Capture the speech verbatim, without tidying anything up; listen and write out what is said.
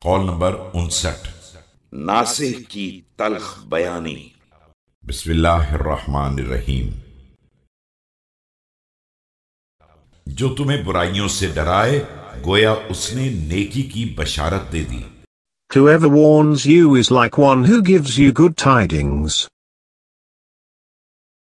Kaul number उनसठ। नासिह की तल्ख बयानी। बिस्मिल्लाहिर्रहमानिर्रहीम। जो तुम्हें बुराइयों से डराए, गोया उसने नेकी की बशारत दे दी। Whoever warns you is like one who gives you good tidings.